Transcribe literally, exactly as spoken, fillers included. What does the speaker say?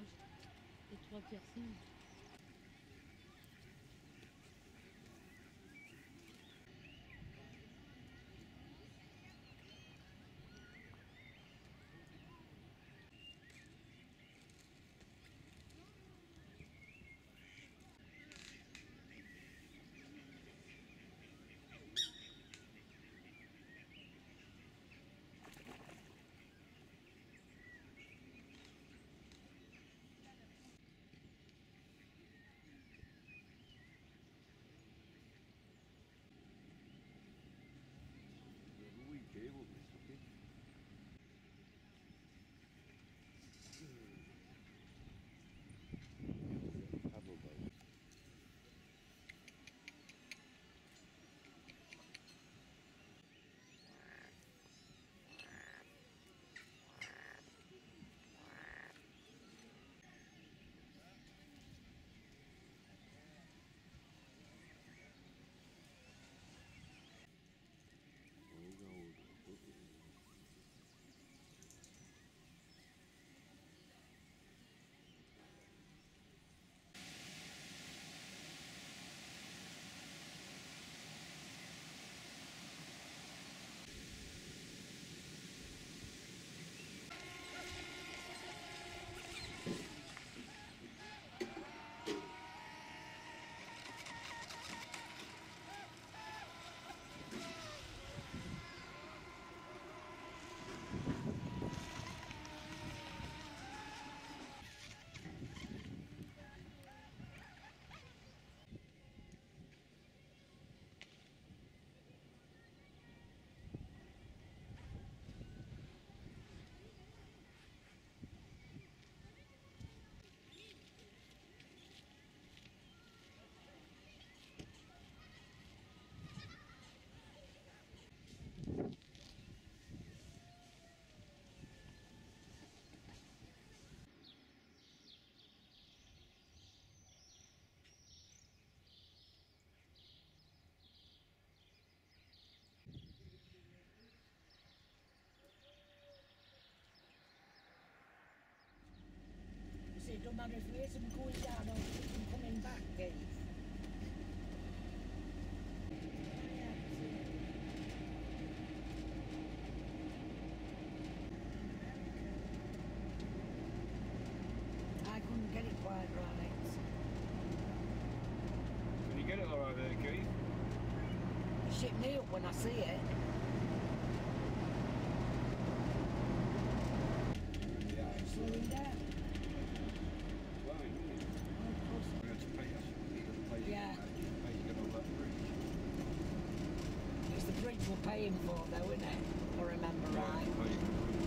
proche. Et trois piercings. Cable, okay. Pebble boat. See, it don't matter if we isn't going down or I'm coming back, Dave. I couldn't get it quite right. Can you get it alright there, Keith? It shit me up when I see it. Yeah, I'm slowing down. Yeah. It's the bridge we're paying for though, isn't it? If I remember right.